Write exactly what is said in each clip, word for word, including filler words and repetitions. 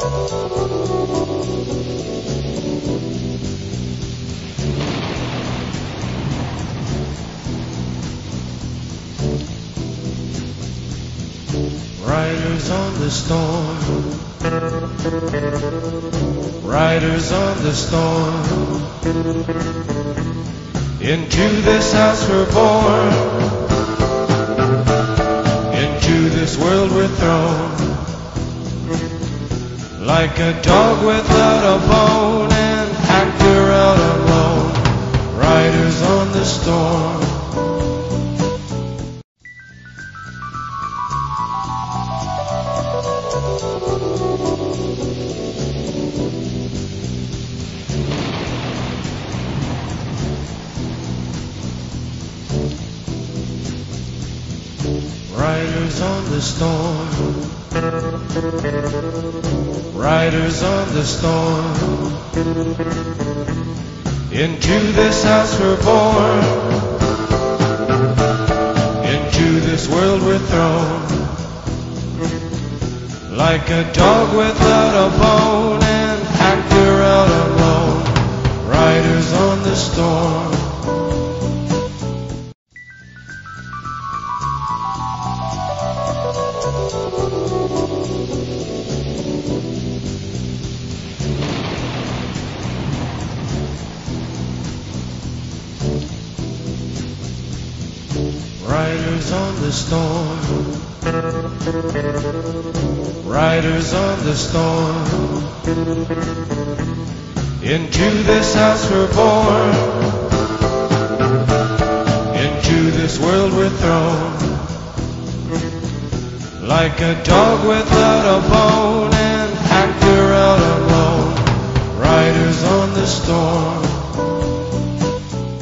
Riders on the storm, riders on the storm. Into this house we're born, into this world we're thrown. Like a dog without a bone, an actor out alone. Riders on the storm. Riders on the storm, riders on the storm. Into this house we're born, into this world we're thrown. Like a dog without a bone, an actor out alone. Riders on the storm. Riders on the storm, riders on the storm. Into this house we're born, into this world we're thrown. Like a dog without a bone, an actor out alone. Riders on the storm. Riders on the storm, riders on the storm. Into this house we're born, into this world we're thrown. Like a dog without a bone, an actor out alone. Riders on the storm. Riders on the storm, riders on the storm. Into this house we're born, into this world we're thrown. Like a dog without a bone, an actor out alone. Riders on the storm.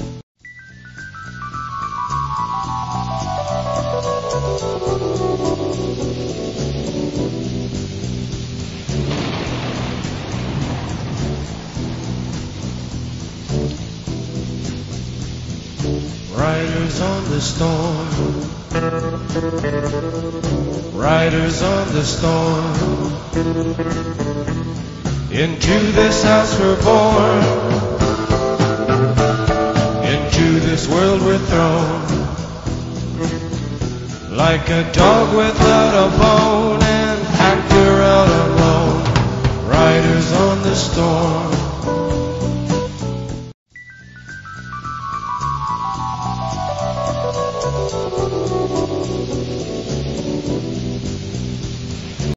Riders on the storm, riders on the storm. Into this house we're born, into this world we're thrown. Like a dog without a bone, an actor out alone. Riders on the storm. Thank you.